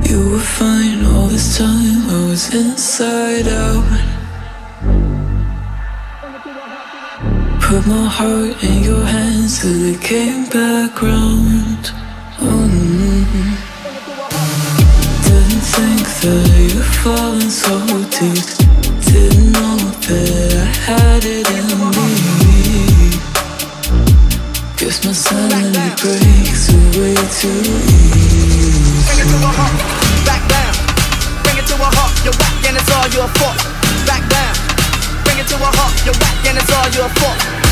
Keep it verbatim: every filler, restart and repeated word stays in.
You were fine all this time, I was inside out. Put my heart in your hands till it came back round. mm-hmm. Didn't think that you'd fallen so deep. Didn't know that I had it in me. Guess my sanity breaks away too easy. Bring it to a halt, back down. Bring it to a halt, you're whack and it's all your fault. Back down. Bring it to a halt, you're whack and it's all your fault.